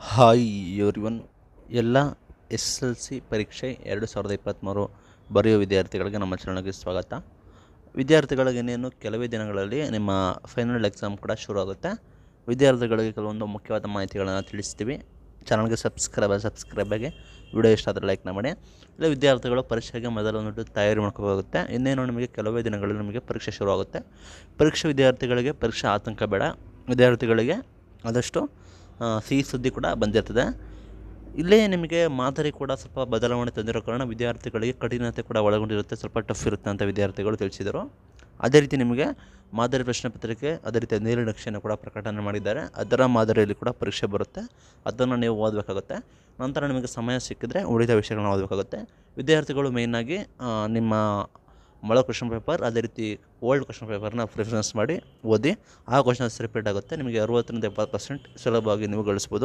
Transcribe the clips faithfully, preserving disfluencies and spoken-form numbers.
Hi everyone. ಎಲ್ಲ S S L C ಪರೀಕ್ಷೆ ಎರಡು ಸಾವಿರದ ಇಪ್ಪತ್ತ್ಮೂರು ಬರೆಯುವ ವಿದ್ಯಾರ್ಥಿಗಳಿಗೆ ನಮ್ಮ ಚಾನಲ್ಗೆ ಸ್ವಾಗತ. ವಿದ್ಯಾರ್ಥಿಗಳಿಗೆ ಇನ್ನೇನು ಕೆಲವೇ ದಿನಗಳಲ್ಲಿ ನಿಮ್ಮ ಫೈನಲ್ ಎಕ್ಸಾಮ್ ಕೂಡ ಶುರು ಆಗುತ್ತೆ. ವಿದ್ಯಾರ್ಥಿಗಳಿಗೆ ಕೆಲವೊಂದು ಮುಖ್ಯವಾದ ಮಾಹಿತಿಗಳನ್ನು ತಿಳಿಸ್ತೀವಿ. ಚಾನಲ್ಗೆ ಸಬ್ಸ್ಕ್ರೈಬ್ ಸಬ್ಸ್ಕ್ರೈಬಾಗಿ ವಿಡಿಯೋ ಇಷ್ಟ ಆದರೆ ಲೈಕ್ ಮಾಡಿ. ಇಲ್ಲ ವಿದ್ಯಾರ್ಥಿಗಳು ಪರೀಕ್ಷೆಗೆ ಮೊದಲು ತಯಾರಿ ಮಾಡ್ಕೋಬೇಕಾಗುತ್ತೆ. ಇನ್ನೇನು ನಿಮಗೆ ಕೆಲವೇ ದಿನಗಳಲ್ಲಿ ನಿಮಗೆ ಪರೀಕ್ಷೆ ಶುರು ಆಗುತ್ತೆ. ಪರೀಕ್ಷೆ ವಿದ್ಯಾರ್ಥಿಗಳಿಗೆ ಪರೀಕ್ಷೆ ಆತಂಕ ಬೇಡ. ವಿದ್ಯಾರ್ಥಿಗಳಿಗೆ ಆದಷ್ಟು ಸಿಹಿ ಸುದ್ದಿ ಕೂಡ ಬಂದಿರ್ತದೆ. ಇಲ್ಲೇ ನಿಮಗೆ ಮಾದರಿ ಕೂಡ ಸ್ವಲ್ಪ ಬದಲಾವಣೆ ತಂದಿರೋ ಕಾರಣ ವಿದ್ಯಾರ್ಥಿಗಳಿಗೆ ಕಠಿಣತೆ ಕೂಡ ಒಳಗೊಂಡಿರುತ್ತೆ, ಸ್ವಲ್ಪ ಟಫ್ ಇರುತ್ತೆ ಅಂತ ವಿದ್ಯಾರ್ಥಿಗಳು ತಿಳಿಸಿದರು. ಅದೇ ರೀತಿ ನಿಮಗೆ ಮಾದರಿ ಪ್ರಶ್ನೆ ಪತ್ರಿಕೆ, ಅದೇ ರೀತಿ ನೀಲನಕ್ಷೆಯನ್ನು ಕೂಡ ಪ್ರಕಟಣೆ ಮಾಡಿದ್ದಾರೆ. ಅದರ ಮಾದರಿಯಲ್ಲಿ ಕೂಡ ಪರೀಕ್ಷೆ ಬರುತ್ತೆ, ಅದನ್ನು ನೀವು ಓದಬೇಕಾಗುತ್ತೆ. ನಂತರ ನಿಮಗೆ ಸಮಯ ಸಿಕ್ಕಿದ್ರೆ ಉಳಿದ ವಿಷಯಗಳನ್ನ ಓದಬೇಕಾಗುತ್ತೆ. ವಿದ್ಯಾರ್ಥಿಗಳು ಮೇಯ್ನಾಗಿ ನಿಮ್ಮ ಮೊಳ ಕ್ವಶನ್ ಪೇಪರ್, ಅದೇ ರೀತಿ ಓಲ್ಡ್ ಕ್ವಶನ್ ಪೇಪರ್ನ ಪ್ರಿಫರೆನ್ಸ್ ಮಾಡಿ ಓದಿ. ಆ ಕ್ವಶನ್ಸ್ ರಿಪೀಟ್ ಆಗುತ್ತೆ. ನಿಮಗೆ ಅರುವತ್ತರಿಂದ ಎಪ್ಪತ್ತು ಪರ್ಸೆಂಟ್ ಸುಲಭವಾಗಿ ನೀವು ಗಳಿಸ್ಬೋದು.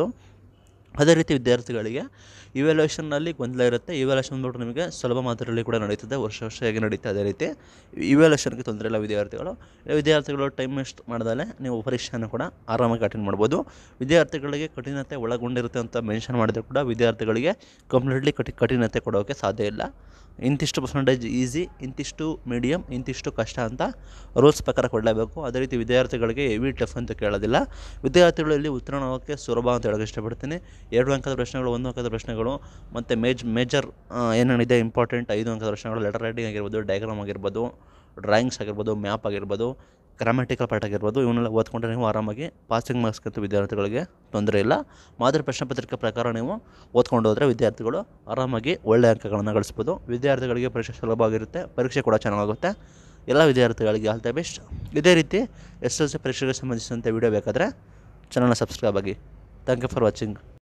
ಅದೇ ರೀತಿ ವಿದ್ಯಾರ್ಥಿಗಳಿಗೆ ಇವ್ಯಾಲ್ಯೂಯೇಷನ್ನಲ್ಲಿ ಗೊಂದಲ ಇರುತ್ತೆ. ಇವ್ಯಾಲ್ಯೂಯೇಷನ್ ಬಂದ್ಬಿಟ್ಟು ನಿಮಗೆ ಸುಲಭ ಮಾದರಿಯಲ್ಲಿ ಕೂಡ ನಡೀತದೆ, ವರ್ಷ ವರ್ಷ ಹೇಗೆ ನಡೀತದೆ ಅದೇ ರೀತಿ ಇವ್ಯಾಲ್ಯೂಯೇಷನ್ಗೆ ತೊಂದರೆ ಇಲ್ಲ. ವಿದ್ಯಾರ್ಥಿಗಳು ವಿದ್ಯಾರ್ಥಿಗಳು ಟೈಮ್ ವೇಸ್ಟ್ ಮಾಡ್ದಲೇ ನೀವು ಪರೀಕ್ಷೆಯನ್ನು ಕೂಡ ಆರಾಮಾಗಿ ಅಟೆಂಡ್ ಮಾಡ್ಬೋದು. ವಿದ್ಯಾರ್ಥಿಗಳಿಗೆ ಕಠಿಣತೆ ಒಳಗೊಂಡಿರುತ್ತೆ ಅಂತ ಮೆನ್ಷನ್ ಮಾಡಿದರೂ ಕೂಡ ವಿದ್ಯಾರ್ಥಿಗಳಿಗೆ ಕಂಪ್ಲೀಟ್ಲಿ ಕಠಿ ಕಠಿಣತೆ ಕೊಡೋಕ್ಕೆ ಸಾಧ್ಯ ಇಲ್ಲ. ಇಂತಿಷ್ಟು ಪರ್ಸೆಂಟೇಜ್ ಈಸಿ, ಇಂತಿಷ್ಟು ಮೀಡಿಯಮ್, ಇಂತಿಷ್ಟು ಕಷ್ಟ ಅಂತ ರೂಲ್ಸ್ ಪ್ರಕಾರ ಕೊಡಲೇಬೇಕು. ಅದೇ ರೀತಿ ವಿದ್ಯಾರ್ಥಿಗಳಿಗೆ ಹೆವಿ ಟಫ್ ಅಂತ ಕೇಳೋದಿಲ್ಲ. ವಿದ್ಯಾರ್ಥಿಗಳಲ್ಲಿ ಉತ್ತೀರ್ಣ ಆಗೋಕ್ಕೆ ಸುಲಭ ಅಂತ ಹೇಳೋಕ್ಕೆ ಇಷ್ಟಪಡ್ತೀನಿ. ಎರಡು ಅಂಕದ ಪ್ರಶ್ನೆಗಳು, ಒಂದು ಅಂಕದ ಪ್ರಶ್ನೆಗಳು ಮತ್ತು ಮೇಜ್ ಮೇಜರ್ ಏನೇನಿದೆ ಇಂಪಾರ್ಟೆಂಟ್ ಐದು ಅಂಕದ ಪ್ರಶ್ನೆಗಳು, ಲೆಟರ್ ರೈಟಿಂಗ್ ಆಗಿರ್ಬೋದು, ಡಯಾಗ್ರಾಮ್ ಆಗಿರ್ಬೋದು, ಡ್ರಾಯಿಂಗ್ಸ್ ಆಗಿರ್ಬೋದು, ಮ್ಯಾಪ್ ಆಗಿರ್ಬೋದು, ಗ್ರಾಮ್ಯಾಟಿಕಲ್ ಪಾರ್ಟ್ ಆಗಿರ್ಬೋದು, ಇವನ್ನೆಲ್ಲ ಓದ್ಕೊಂಡ್ರೆ ನೀವು ಆರಾಮಾಗಿ ಪಾಸಿಂಗ್ ಮಾರ್ಕ್ಸ್ಗಂತೂ ವಿದ್ಯಾರ್ಥಿಗಳಿಗೆ ತೊಂದರೆ ಇಲ್ಲ. ಮಾದರಿ ಪ್ರಶ್ನೆ ಪತ್ರಿಕೆ ಪ್ರಕಾರ ನೀವು ಓದ್ಕೊಂಡು ಹೋದರೆ ವಿದ್ಯಾರ್ಥಿಗಳು ಆರಾಮಾಗಿ ಒಳ್ಳೆಯ ಅಂಕಗಳನ್ನು ಗಳಿಸ್ಬೋದು. ವಿದ್ಯಾರ್ಥಿಗಳಿಗೆ ಪರೀಕ್ಷೆ ಸುಲಭವಾಗಿರುತ್ತೆ, ಪರೀಕ್ಷೆ ಕೂಡ ಚೆನ್ನಾಗುತ್ತೆ. ಎಲ್ಲ ವಿದ್ಯಾರ್ಥಿಗಳಿಗೆ ಆಲ್ ದ ಬೆಸ್ಟ್. ಇದೇ ರೀತಿ ಎಸ್ ಎಸ್ ಎಲ್ ಸಿ ಪರೀಕ್ಷೆಗೆ ಸಂಬಂಧಿಸಿದಂತೆ ವಿಡಿಯೋ ಬೇಕಾದರೆ ಚಾನಲ್ನ ಸಬ್ಸ್ಕ್ರೈಬ್ ಆಗಿ. Thank you for watching.